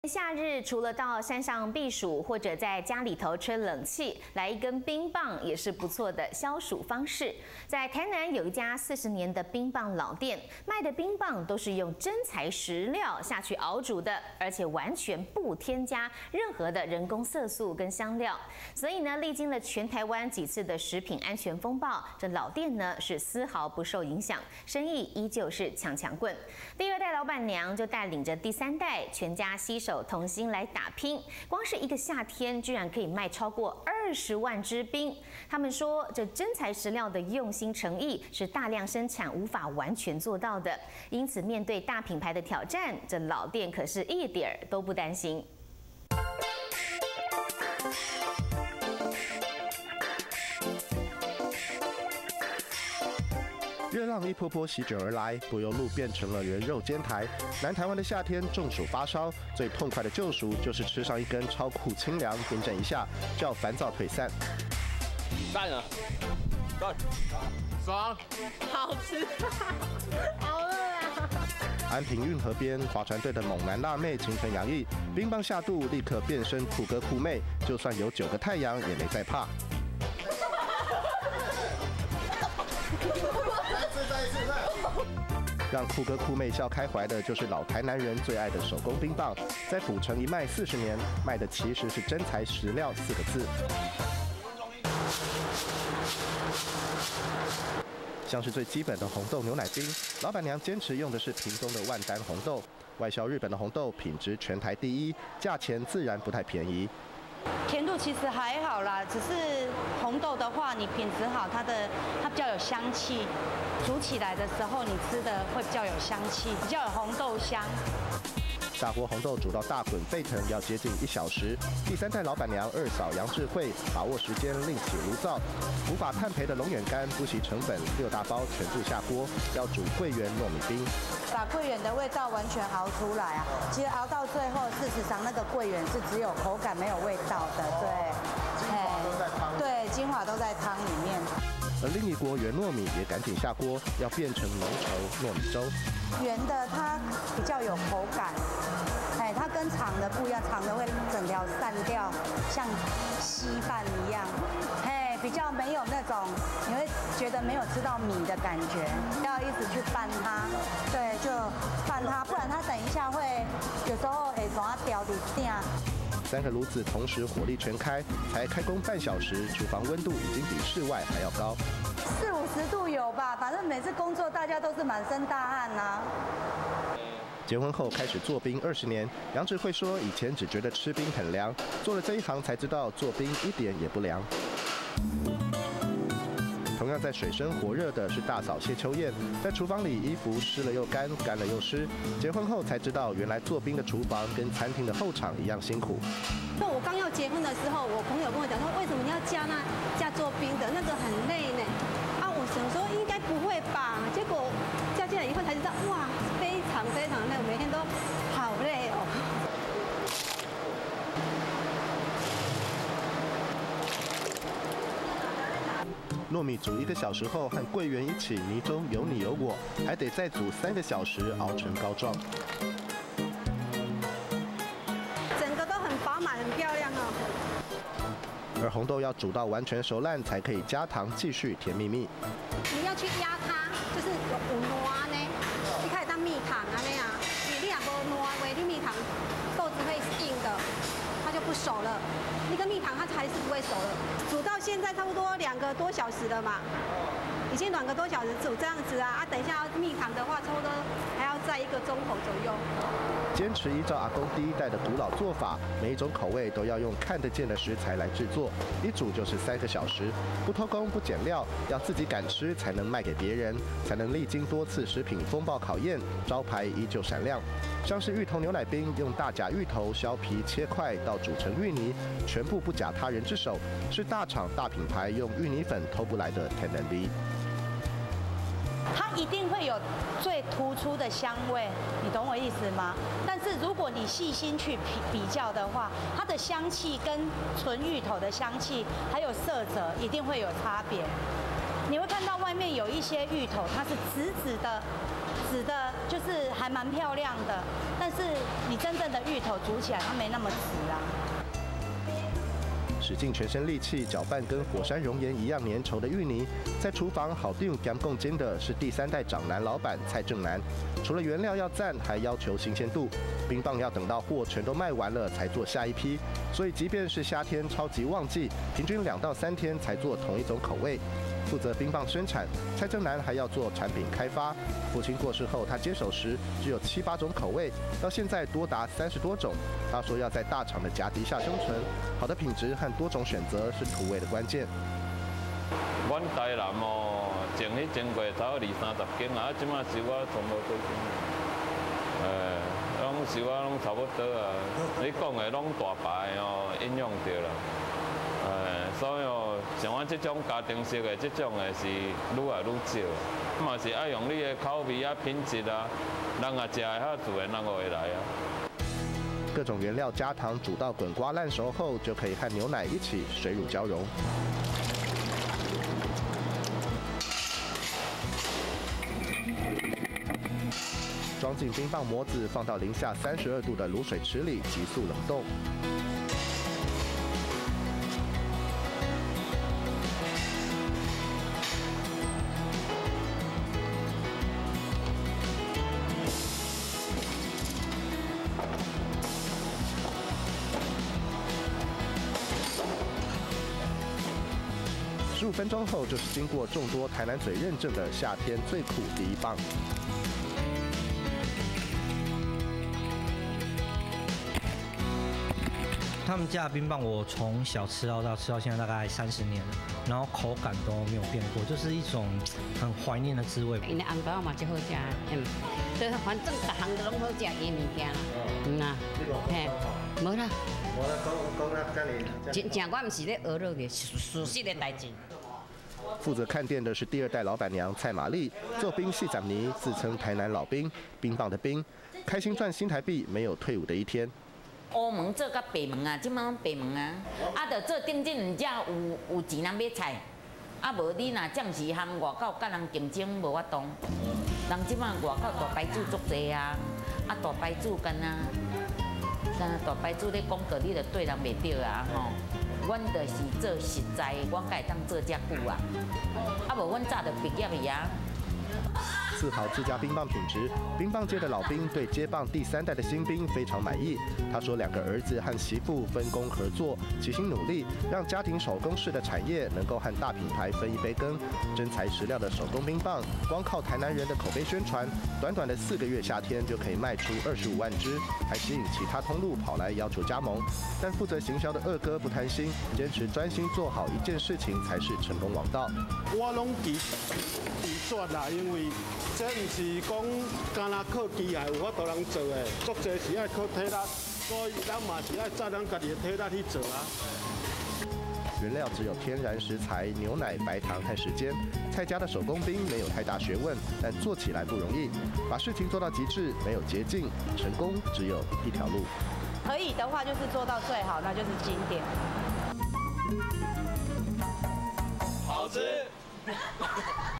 夏日除了到山上避暑，或者在家里头吹冷气，来一根冰棒也是不错的消暑方式。在台南有一家40年的冰棒老店，卖的冰棒都是用真材实料下去熬煮的，而且完全不添加任何的人工色素跟香料。所以呢，历经了全台湾几次的食品安全风暴，这老店呢是丝毫不受影响，生意依旧是强棍。第2代老板娘就带领着第3代，全家携手同心来打拼，光是一个夏天居然可以卖超过20万支冰。他们说，这真材实料的用心诚意是大量生产无法完全做到的，因此面对大品牌的挑战，这老店可是一点儿都不担心。 热浪一波波席卷而来，柏油路变成了人肉煎台。南台湾的夏天中暑发烧，最痛快的救赎就是吃上一根超酷清凉，冰镇一下，叫烦躁退散。 赞啊！赞，爽， 好吃，好饿啊！ 安平运河边，划船队的猛男辣妹晴晨洋溢，冰棒下肚立刻变身酷哥酷妹，就算有9个太阳也没在怕。让酷哥酷妹笑开怀的，就是老台南人最爱的手工冰棒，在府城一卖40年，卖的其实是真材实料4个字。像是最基本的红豆牛奶冰，老板娘坚持用的是屏东的万丹红豆，外销日本的红豆品质全台第1，价钱自然不太便宜。 甜度其实还好啦，只是红豆的话，你品质好，它比较有香气，煮起来的时候你吃的会比较有香气，比较有红豆香。 大锅红豆煮到大滚沸腾，要接近1小时。第3代老板娘2嫂杨智慧把握时间，另起炉灶，无法判赔的龙眼干不惜成本，6大包全部下锅，要煮桂圆糯米冰。 把桂圆的味道完全熬出来啊！其实熬到最后，事实上那个桂圆是只有口感没有味道的，对。精华都在汤。对，精华都在汤里面。 而另一锅圆糯米也赶紧下锅，要变成浓稠糯米粥。 圆的它比较有口感，它跟长的不一样，长的会整条散掉，像稀饭一样，比较没有那种，你会觉得没有吃到米的感觉，要一直去拌它，对，就拌它，不然它等一下会有时候会把它掉底下。 3个炉子同时火力全开，才开工半小时，厨房温度已经比室外还要高 ，40-50度有吧？反正每次工作大家都是满身大汗呐。 结婚后开始做冰20年，杨智慧说，以前只觉得吃冰很凉，做了这一行才知道做冰一点也不凉。同样在水深火热的是大嫂谢秋燕，在厨房里衣服湿了又干，干了又湿。结婚后才知道，原来做冰的厨房跟餐厅的后场一样辛苦。 那我刚要结婚的时候，我朋友跟我讲说，为什么你要嫁做冰的？那个很累呢。啊，我想说应该不会吧，结果嫁进来以后才知道，哇，非常非常累，每天都好累哦。 糯米煮1个小时后，和桂圆一起泥中有你有我，还得再煮3个小时熬成膏状。 整个都很饱满，很漂亮哦。 而红豆要煮到完全熟烂，才可以加糖继续甜蜜蜜。 你要去压它，就是有糯呢，你开始当蜜糖啊那样，你也无糯，为你蜜糖豆子会硬的，它就不熟了。那个蜜糖它还是不会熟了。煮到现在差不多2个多小时了嘛，已经2个多小时煮这样子啊，等一下要蜜糖的话，差不多还要再1个钟头左右。 坚持依照阿公第1代的古老做法，每一种口味都要用看得见的食材来制作，一煮就是3个小时，不偷工不减料，要自己敢吃才能卖给别人，才能历经多次食品风暴考验，招牌依旧闪亮。像是芋头牛奶冰，用大甲芋头削皮切块到煮成芋泥，全部不假他人之手，是大厂大品牌用芋泥粉偷不来的天然味。 它一定会有最突出的香味，你懂我意思吗？但是如果你细心去比较的话，它的香气跟纯芋头的香气还有色泽一定会有差别。你会看到外面有一些芋头，它是紫紫的， 紫的，就是还蛮漂亮的，但是你真正的芋头煮起来它没那么紫啊。 使尽全身力气搅拌跟火山熔岩一样粘稠的芋泥，在厨房好定干共煎的是第3代长男老板蔡正南。除了原料要赞，还要求新鲜度，冰棒要等到货全都卖完了才做下一批，所以即便是夏天超级旺季，平均2到3天才做同一种口味。负责冰棒生产，蔡正南还要做产品开发。父亲过世后，他接手时只有7、8种口味，到现在多达30多种。他说要在大厂的夹击下生存，好的品质和多种选择是突围的关键。 阮台南哦，前去前过差不多20-30间啊，即马收我差不多几间。拢收我拢差不多啊。你讲的拢大牌哦，应用着啦。所以哦，像我这种家庭式的这种的是愈来愈少，嘛是爱用你的口味啊、品质啊，人啊食的较自然，人会来啊。 各种原料加糖煮到滚瓜烂熟后，就可以和牛奶一起水乳交融。装进冰棒模子，放到零下32度的卤水池里急速冷冻。15分钟后，就是经过众多台南嘴认证的夏天最酷第一棒。 他们家的冰棒，我从小吃到大，吃到现在大概30年了，然后口感都没有变过，就是一种很怀念的滋味。 因为红豆嘛就好食，所以反正逐项都拢好食嘅物件啦。嘿，无啦。真我唔是咧学乐嘅，属实的代志。 负责看店的是第2代老板娘蔡玛丽，做冰细长泥，自称台南老冰，冰棒的冰，开心赚新台币，没有退伍的一天。 乌门做甲白门啊，即摆白门啊，着做顶阵唔只有钱人买菜，无你若暂时含外口甲人竞争无法度。人即摆外口大牌子足济啊，大牌子干大牌子咧广告，你着对人袂着啊吼。阮着是做实在，阮才会当做遮久啊。无阮早着毕业去啊。 自豪自家冰棒品质，冰棒界的老兵对接棒第3代的新兵非常满意。他说，2个儿子和媳妇分工合作，齐心努力，让家庭手工式的产业能够和大品牌分一杯羹。真材实料的手工冰棒，光靠台南人的口碑宣传，短短的4个月夏天就可以卖出25万只，还吸引其他通路跑来要求加盟。但负责行销的二哥不贪心，坚持专心做好一件事情才是成功王道。 我拢记绝啦，因为这唔是讲干那靠机械有法度人做的，足济是爱靠体力，所以咱嘛是爱照咱家己的体力去做啊。 原料只有天然食材、牛奶、白糖和时间。蔡家的手工冰没有太大学问，但做起来不容易。把事情做到极致，没有捷径，成功只有一条路。 可以的话，就是做到最好，那就是经典。 好吃。